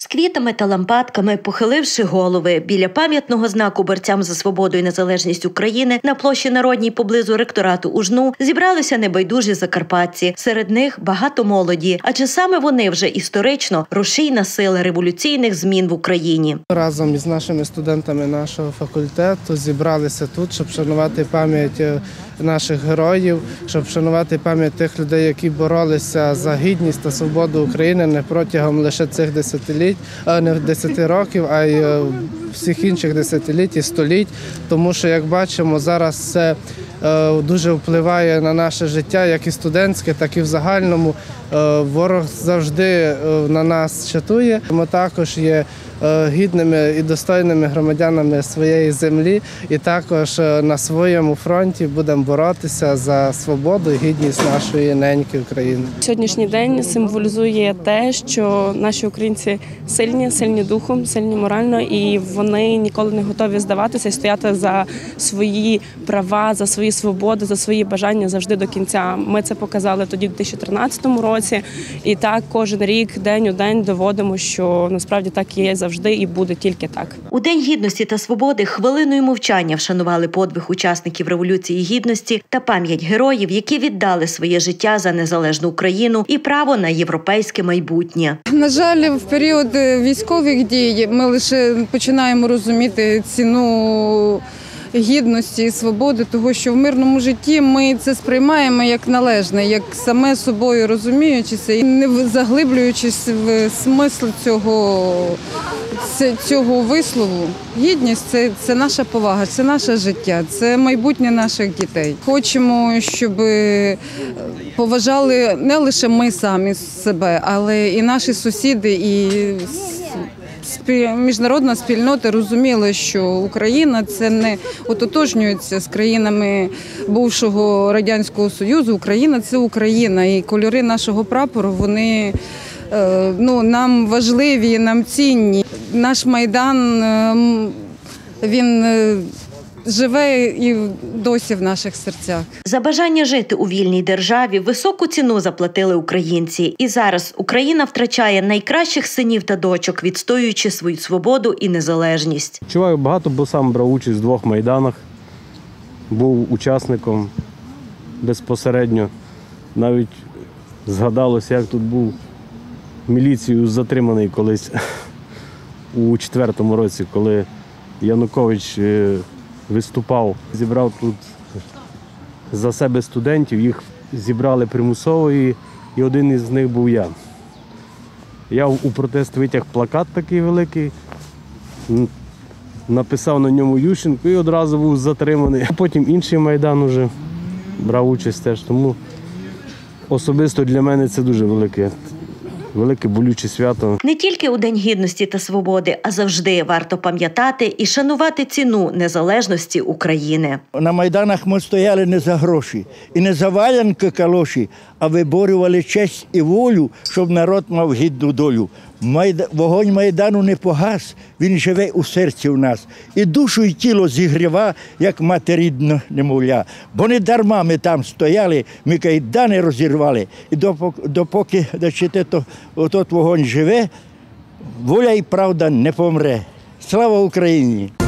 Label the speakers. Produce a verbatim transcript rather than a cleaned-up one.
Speaker 1: квітами та лампадками, похиливши голови біля пам'ятного знаку борцям за свободу і незалежність України на площі Народній поблизу ректорату УЖНУ, зібралися небайдужі закарпатці. Серед них багато молоді, адже саме вони вже історично рушійна сила революційних змін в Україні.
Speaker 2: Разом із нашими студентами нашого факультету зібралися тут, щоб шанувати пам'ять наших героїв, щоб шанувати пам'ять тих людей, які боролися за гідність та свободу України не протягом лише цих десятиліть, не десяти років, а й всіх інших десятиліть і століть. Тому що, як бачимо, зараз це дуже впливає на наше життя, як і студентське, так і в загальному. Ворог завжди на нас чатує. Ми також є гідними і достойними громадянами своєї землі і також на своєму фронті будемо боротися за свободу і гідність нашої неньки України.
Speaker 3: Сьогоднішній день символізує те, що наші українці сильні, сильні духом, сильні морально, і вони ніколи не готові здаватися і стояти за свої права, за свої свободи, за свої бажання завжди до кінця. Ми це показали тоді в дві тисячі тринадцятому році, і так кожен рік, день у день доводимо, що насправді так і є завжди і буде тільки так.
Speaker 1: У День Гідності та Свободи хвилиною мовчання вшанували подвиг учасників Революції Гідності та пам'ять героїв, які віддали своє життя за незалежну Україну і право на європейське майбутнє.
Speaker 4: На жаль, в період військових дій ми лише починаємо розуміти ціну гідності і свободи, того, що в мирному житті ми це сприймаємо як належне, як саме собою розуміючися і не заглиблюючись в смисл цього, цього вислову. Гідність – це, це наша повага, це наше життя, це майбутнє наших дітей. Хочемо, щоб поважали не лише ми самі себе, але і наші сусіди, і міжнародна спільнота розуміла, що Україна це не ототожнюється з країнами бувшого Радянського Союзу. Україна – це Україна, і кольори нашого прапору, вони ну, нам важливі, нам цінні. Наш Майдан, він живе і досі в наших серцях.
Speaker 1: За бажання жити у вільній державі високу ціну заплатили українці. І зараз Україна втрачає найкращих синів та дочок, відстоюючи свою свободу і незалежність.
Speaker 5: Відчуваю багато, бо сам брав участь в двох майданах, був учасником безпосередньо. Навіть згадалося, як тут був міліцією затриманий колись у четвертому році, коли Янукович виступав, зібрав тут за себе студентів, їх зібрали примусово, і, і один із них був я. Я у протест витяг плакат такий великий, написав на ньому Ющенко і одразу був затриманий. Потім інший Майдан уже брав участь теж, тому особисто для мене це дуже велике. Велике болюче свято.
Speaker 1: Не тільки у День Гідності та Свободи, а завжди варто пам'ятати і шанувати ціну незалежності України.
Speaker 6: На Майданах ми стояли не за гроші і не за валянки калоші, а виборювали честь і волю, щоб народ мав гідну долю. Майда... Вогонь Майдану не погас, він живе у серці в нас. І душу, і тіло зігріва, як мати рідна немовля. Бо не дарма ми там стояли, ми кайдани розірвали. І допоки, допоки дочите, то отот вогонь живе, воля і правда не помре. Слава Україні!